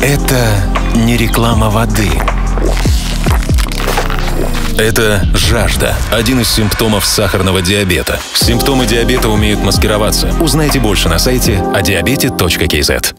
Это не реклама воды. Это жажда. Один из симптомов сахарного диабета. Симптомы диабета умеют маскироваться. Узнайте больше на сайте odiabete.kz.